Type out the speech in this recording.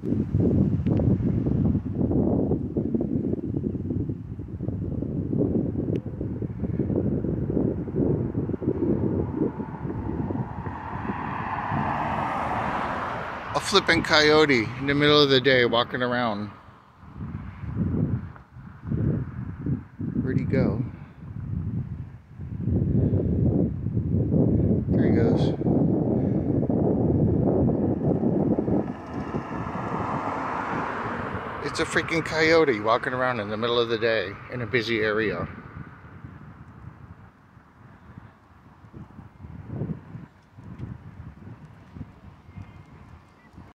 A flipping coyote in the middle of the day walking around. Where'd he go? There he goes. It's a freaking coyote walking around in the middle of the day in a busy area.